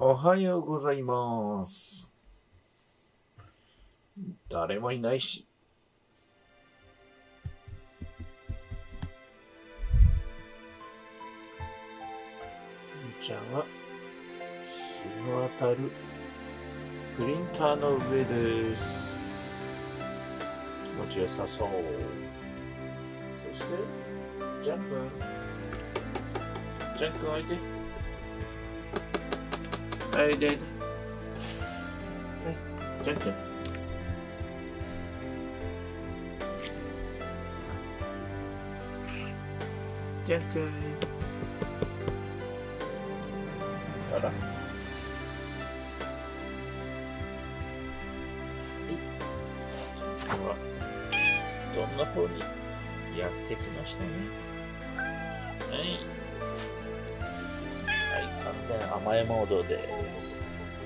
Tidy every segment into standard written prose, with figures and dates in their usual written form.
おはようございます。誰もいないし。じゃあ、日の当たるプリンターの上です。気持ちよさそう。そして、ジャン君。ジャン君おいで。おいで。はい、ジャン君。ジャン君。あら。どんな方にやってきましたね。はい。はい、完全甘えモードです。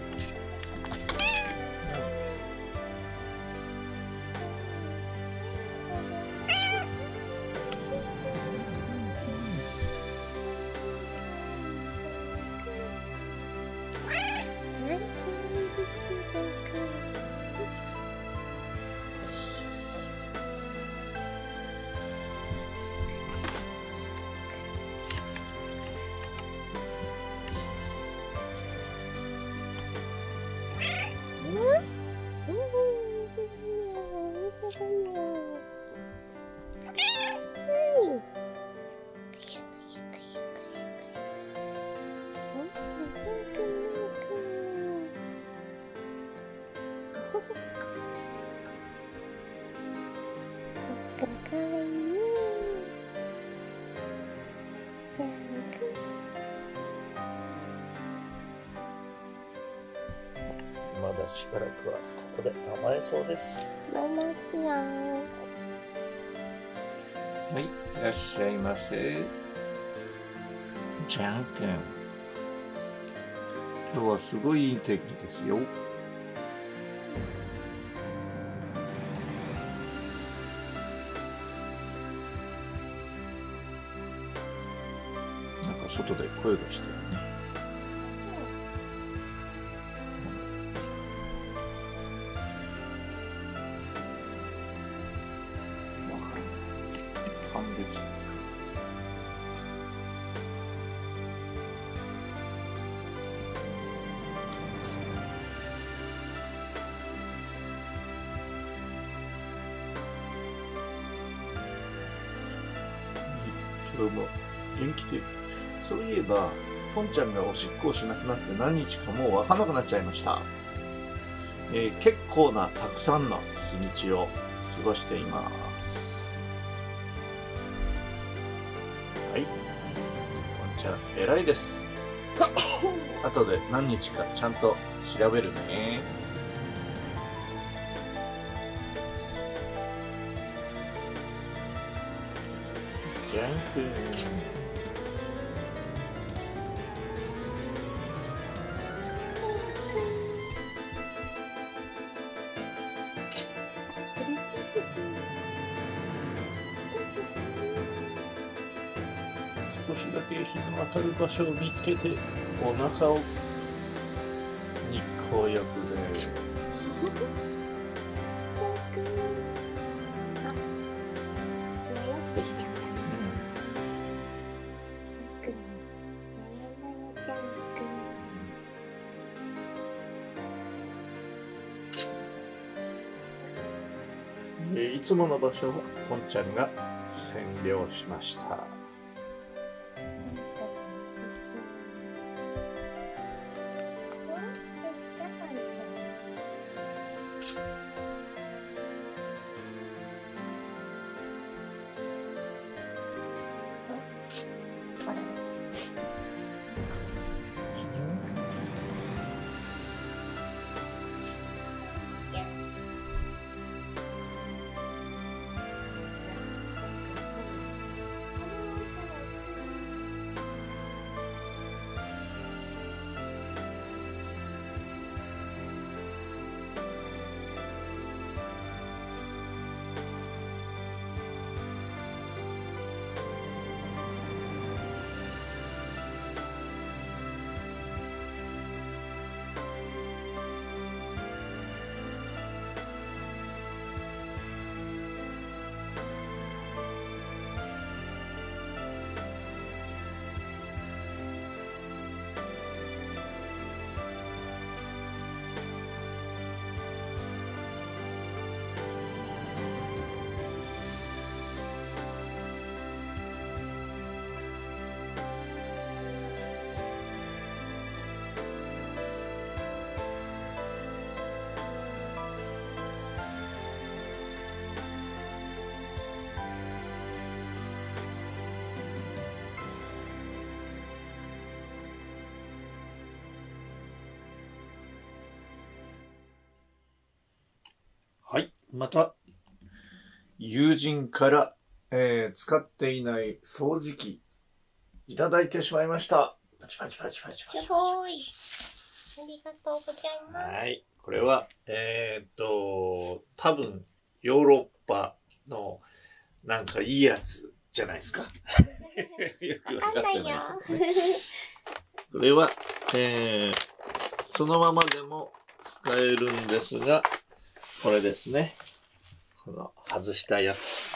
まだしばらくはここで甘えそうです。はい、いらっしゃいませ。ジャン君。今日はすごいいい天気ですよ。なんか外で声がしてるね。判別ですか。今日も元気で。そういえばポンちゃんがおしっこをしなくなって何日かもう分からなくなっちゃいました。結構なたくさんの日にちを過ごしています。はい、ポンちゃん偉いです。後で何日かちゃんと調べるね。ジャン君。少しだけ日の当たる場所を見つけてお腹を日光浴です。いつもの場所をポンちゃんが占領しました。 また、友人から、使っていない掃除機、いただいてしまいました。パチパチパチパチパチパチ。 すごい。ありがとうございます。 はい。これは、多分、ヨーロッパの、なんかいいやつじゃないですか。よくわかってないですね。これは、そのままでも使えるんですが、これですね。この外したやつ。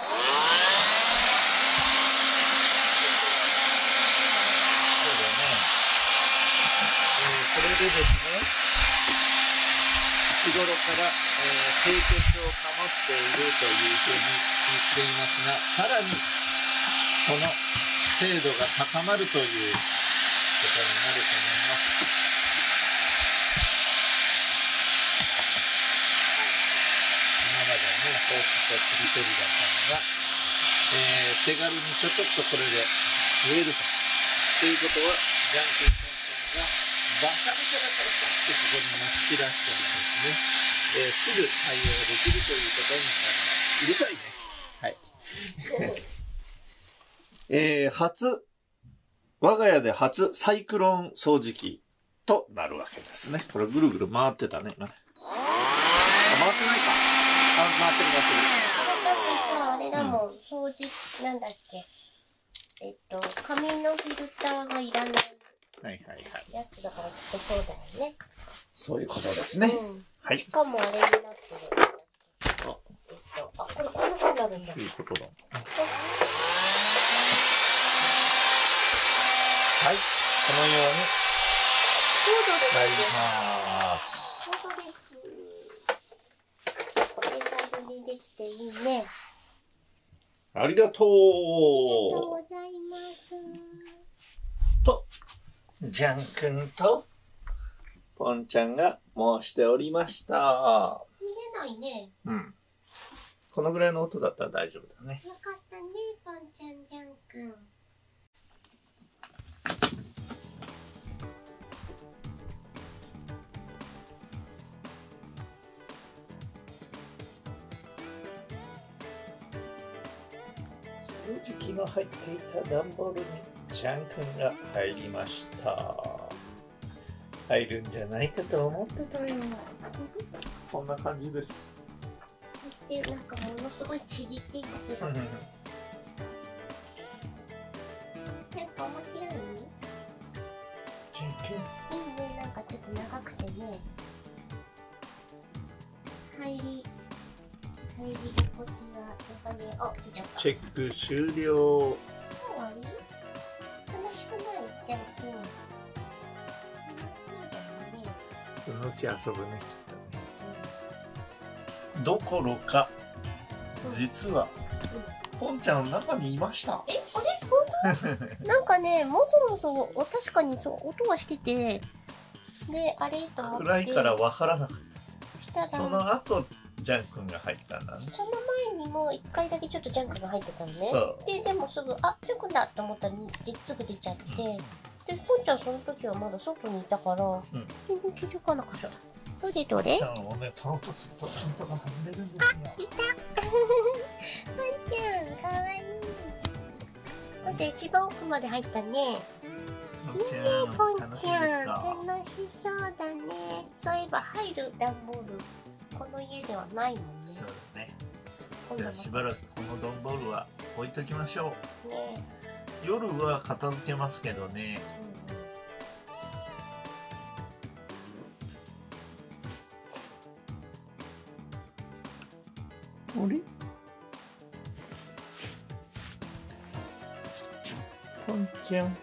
これでですね、日頃から、清潔を保っているというふうに言っていますが、さらにその精度が高まるということになると思います。今までね、ほうきとちりとりだったのが、手軽にちょっとこれで増えるということは、ジャンクコンテンがバカバカバカバカってここにまき散らしてもですね、すぐ対応できるということになります。うるさいね。はい。我が家で初サイクロン掃除機となるわけですね。これぐるぐる回ってたね、今ね。回ってないか。回ってる回ってる。 だってさ、あれだもん、掃除、なんだっけ。紙のフィルターがいらない。 はいはいはい。 やつだからきっとそうだよね。 そういうことですね。はい。 しかもあれになってる。これこんな風になるんだ。 そういうことだ。はい。このように使います。 そうです。これが上にできていいね。 ありがとう。 ありがとうございます。 と、ジャン君とポンちゃんが申しておりました。 逃げないね。 うん。このぐらいの音だったら大丈夫だね。 よかったね、ポンちゃん、ジャン君。 掃除機の入っていた段ボールにジャン君が入りました。入るんじゃないかと思ってたよ。こんな感じです。 そしてなんかものすごいちぎっていたけど。なんか面白いね。 ジャン君。 いいね、なんかちょっと長くてね。入り心地が良さげ。あ、出ちゃった。 チェック終了。 終わり？楽しくない？ジャン君。 そのうち遊ぶね、きっとね。どころか、実は、ポンちゃんの中にいました。 あれ本当？なんかね、もそもそ、確かにそう音はしてて、で、あれと思って。 暗いから分からなかった。 したらその後、ジャン君が入ったんだね。 その前にも1回だけちょっとジャンクが入ってたのね。 そうで、でもすぐ、あ、ジャンクだと思ったらすぐ出ちゃって、で、ポンちゃんその時はまだ外にいたから、全然気づかなかった。どれどれ？ ポンちゃんをね、取ろうとすると、ピントが外れるんですよ。 いたポンちゃん、かわいい。ポンちゃん一番奥まで入ったね。いいね、ポンちゃん。楽しそうだね。そういえば入る段ボール、この家ではないもんね。 そうだね。じゃあしばらくこの段ボールは置いときましょう。 ね。 夜は片付けますけどね。あれ？ポンちゃん。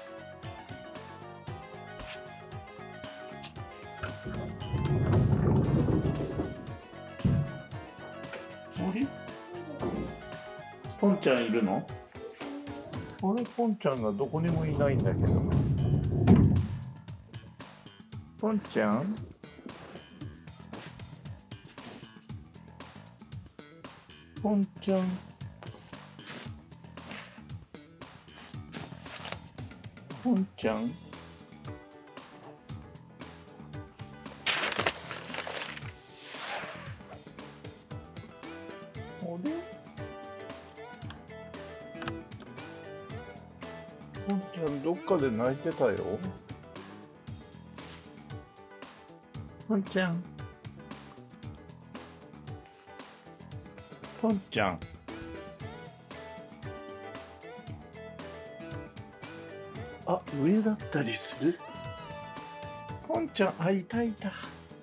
あれ？ポンちゃんいるの？あれ、ポンちゃんがどこにもいないんだけど。ポンちゃん？ポンちゃん。ポンちゃん。 れ、ポンちゃんどっかで泣いてたよ。ポンちゃん、ポンちゃん。あ、上だったりする。ポンちゃん、あ、いたいた。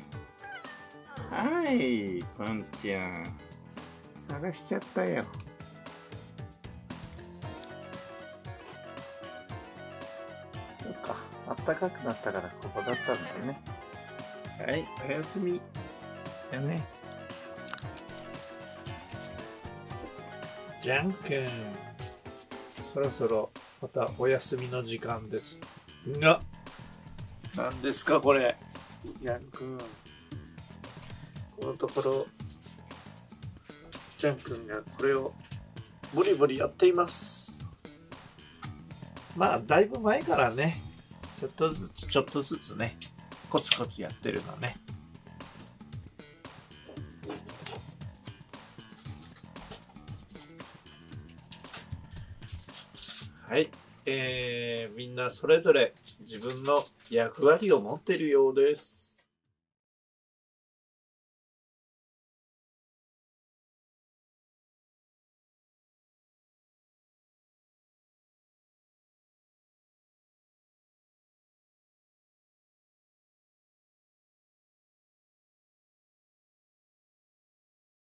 はい、ポンちゃん。探しちゃったよ。そっか、あったかくなったからここだったんだよね。はい、おやすみ。だね。ジャン君、そろそろまたお休みの時間ですが、何ですかこれ。ジャン君、このところジャン君がこれをボリボリやっています。まあだいぶ前からね、ちょっとずつね、コツコツやってるのね。はい、みんなそれぞれ自分の役割を持っているようです。